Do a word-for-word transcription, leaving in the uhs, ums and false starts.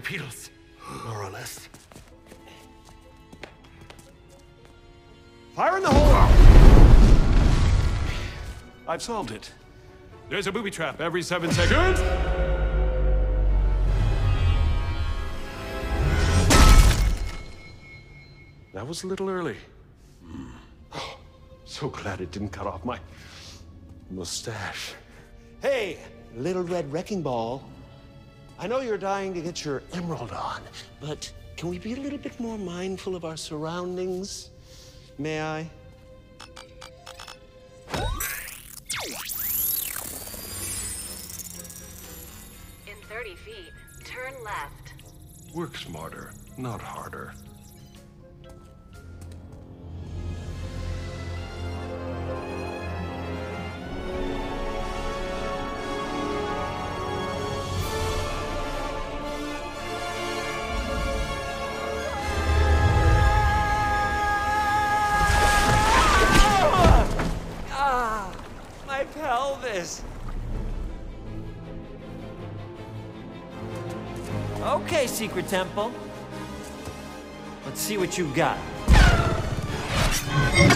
bipedals. More or less. Fire in the hole! I've solved it. There's a booby trap every seven seconds. That was a little early. Mm. Oh, so glad it didn't cut off my mustache. Hey, little red wrecking ball. I know you're dying to get your emerald on, but can we be a little bit more mindful of our surroundings? May I? In thirty feet, turn left. Work smarter, not harder. Pelvis. Okay, Secret Temple. Let's see what you got.